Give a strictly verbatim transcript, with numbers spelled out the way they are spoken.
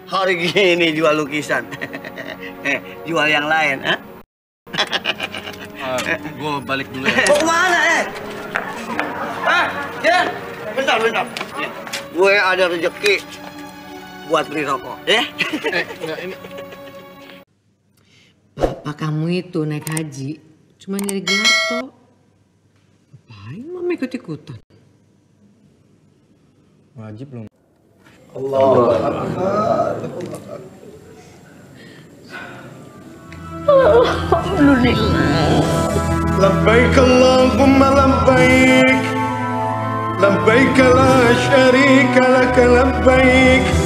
hari gini jual lukisan. Eh, jual yang lain, ha? Uh, gue balik dulu ya. Mau kemana, eh? Ah, ya, bentar, bentar. Ya. Gue ada rezeki buat beli rokok, ya? Eh, enggak, ini... Bapak kamu itu naik haji, cuma nyari gelar toh. Ngapain mama ikut-ikutan? Wajib belum. Allahu Akbar. Alhamdulillah. Labbaik Allahumma labbaik. Labbaik la syarika lak labbaik.